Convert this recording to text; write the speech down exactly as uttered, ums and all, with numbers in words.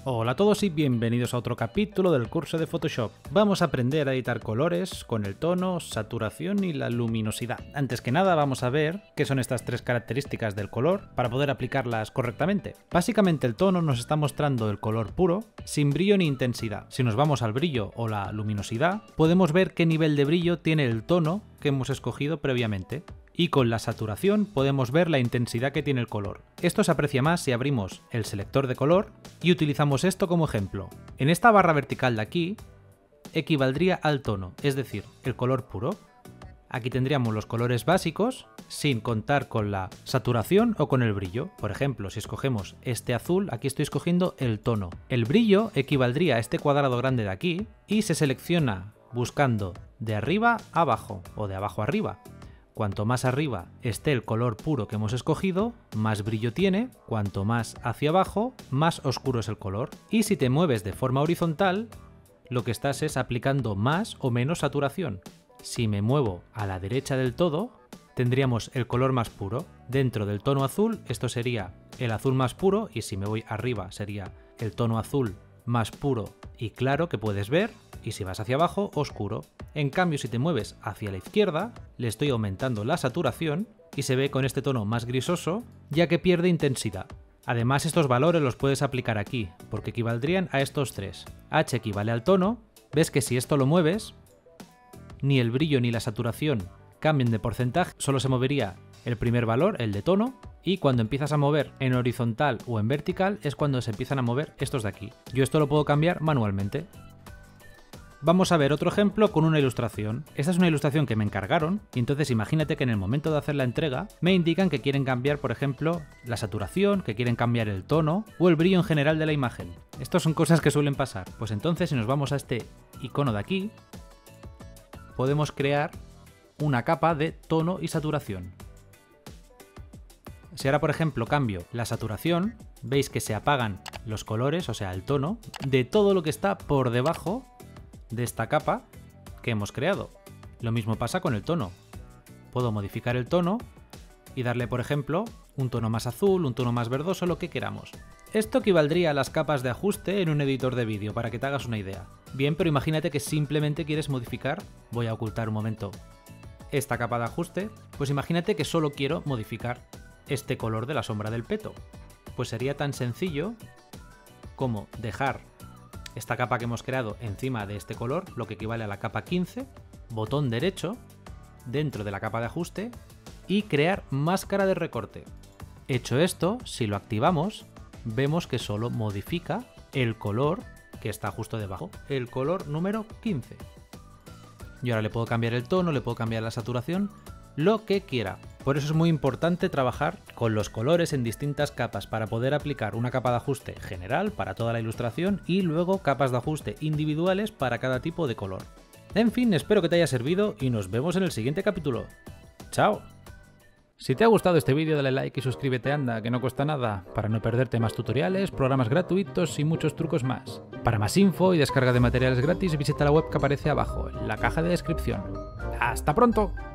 Hola a todos y bienvenidos a otro capítulo del curso de Photoshop. Vamos a aprender a editar colores con el tono, saturación y la luminosidad. Antes que nada vamos a ver qué son estas tres características del color para poder aplicarlas correctamente. Básicamente el tono nos está mostrando el color puro, sin brillo ni intensidad. Si nos vamos al brillo o la luminosidad, podemos ver qué nivel de brillo tiene el tono que hemos escogido previamente. Y con la saturación podemos ver la intensidad que tiene el color. Esto se aprecia más si abrimos el selector de color y utilizamos esto como ejemplo. En esta barra vertical de aquí equivaldría al tono, es decir, el color puro. Aquí tendríamos los colores básicos sin contar con la saturación o con el brillo. Por ejemplo, si escogemos este azul, aquí estoy escogiendo el tono. El brillo equivaldría a este cuadrado grande de aquí y se selecciona buscando de arriba a abajo o de abajo a arriba. Cuanto más arriba esté el color puro que hemos escogido, más brillo tiene. Cuanto más hacia abajo, más oscuro es el color. Y si te mueves de forma horizontal, lo que estás es aplicando más o menos saturación. Si me muevo a la derecha del todo, tendríamos el color más puro. Dentro del tono azul, esto sería el azul más puro, y si me voy arriba sería el tono azul más puro y claro que puedes ver, y si vas hacia abajo, oscuro. En cambio, si te mueves hacia la izquierda, le estoy aumentando la saturación y se ve con este tono más grisoso, ya que pierde intensidad. Además, estos valores los puedes aplicar aquí, porque equivaldrían a estos tres. H equivale al tono, ves que si esto lo mueves, ni el brillo ni la saturación cambian de porcentaje, solo se movería el primer valor, el de tono, y cuando empiezas a mover en horizontal o en vertical es cuando se empiezan a mover estos de aquí. Yo esto lo puedo cambiar manualmente. Vamos a ver otro ejemplo con una ilustración. Esta es una ilustración que me encargaron y entonces imagínate que en el momento de hacer la entrega me indican que quieren cambiar, por ejemplo, la saturación, que quieren cambiar el tono o el brillo en general de la imagen. Estas son cosas que suelen pasar. Pues entonces si nos vamos a este icono de aquí, podemos crear una capa de tono y saturación. Si ahora, por ejemplo, cambio la saturación, veis que se apagan los colores, o sea, el tono, de todo lo que está por debajo de esta capa que hemos creado. Lo mismo pasa con el tono. Puedo modificar el tono y darle, por ejemplo, un tono más azul, un tono más verdoso, lo que queramos. Esto equivaldría a las capas de ajuste en un editor de vídeo, para que te hagas una idea. Bien, pero imagínate que simplemente quieres modificar, voy a ocultar un momento esta capa de ajuste, pues imagínate que solo quiero modificar este color de la sombra del peto. Pues sería tan sencillo como dejar esta capa que hemos creado encima de este color, lo que equivale a la capa quince, botón derecho, dentro de la capa de ajuste, y crear máscara de recorte. Hecho esto, si lo activamos, vemos que solo modifica el color que está justo debajo, el color número quince. Y ahora le puedo cambiar el tono, le puedo cambiar la saturación, lo que quiera. Por eso es muy importante trabajar con los colores en distintas capas para poder aplicar una capa de ajuste general para toda la ilustración y luego capas de ajuste individuales para cada tipo de color. En fin, espero que te haya servido y nos vemos en el siguiente capítulo. ¡Chao! Si te ha gustado este vídeo dale like y suscríbete, anda, que no cuesta nada, para no perderte más tutoriales, programas gratuitos y muchos trucos más. Para más info y descarga de materiales gratis visita la web que aparece abajo, en la caja de descripción. ¡Hasta pronto!